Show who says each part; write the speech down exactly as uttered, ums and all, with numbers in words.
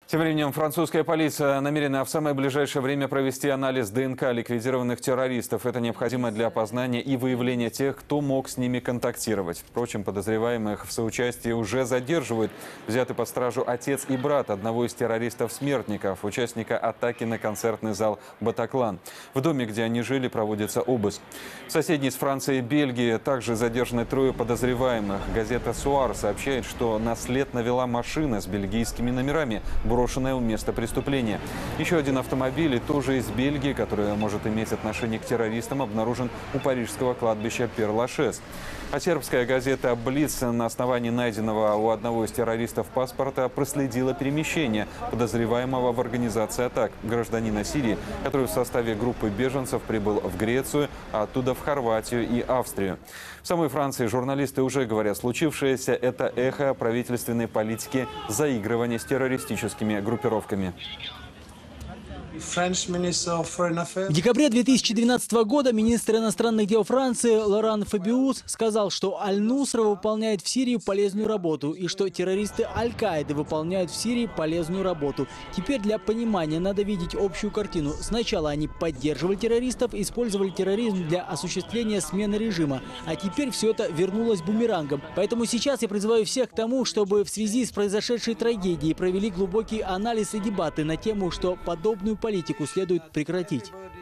Speaker 1: Тем временем французская полиция намерена в самое ближайшее время провести анализ ДНК ликвидированных террористов. Это необходимо для опознания и выявления тех, кто мог с ними контактировать. Впрочем, подозреваемых в соучастии уже задерживают. Взяты под стражу отец и брат одного из террористов-смертников, участника атаки на концертный зал «Батаклан». В доме, где они жили, проводится обыск. В соседней с Францией Бельгии также задержаны трое подозреваемых. Газета «Суар» сообщает, что на след навела машина с бельгийскими номерами, брошенная у места преступления. Еще один автомобиль, тоже из Бельгии, который может иметь отношение к террористам, обнаружен у парижского кладбища Пер-Лашез. А сербская газета «Блиц» на основании найденного у одного из террористов паспорта проследила перемещение подозреваемого в организации атак гражданина Сирии, который в составе группы беженцев прибыл в Грецию, а оттуда в Хорватию и Австрию. В самой Франции журналисты уже говорят, случившееся – это эхо правительственной политики заигрывания с террористическими группировками.
Speaker 2: В декабре две тысячи двенадцатого года министр иностранных дел Франции Лоран Фабиус сказал, что Аль-Нусра выполняет в Сирии полезную работу и что террористы Аль-Каиды выполняют в Сирии полезную работу. Теперь для понимания надо видеть общую картину. Сначала они поддерживали террористов, использовали терроризм для осуществления смены режима, а теперь все это вернулось бумерангом. Поэтому сейчас я призываю всех к тому, чтобы в связи с произошедшей трагедией провели глубокий анализ и дебаты на тему, что подобную политику следует прекратить.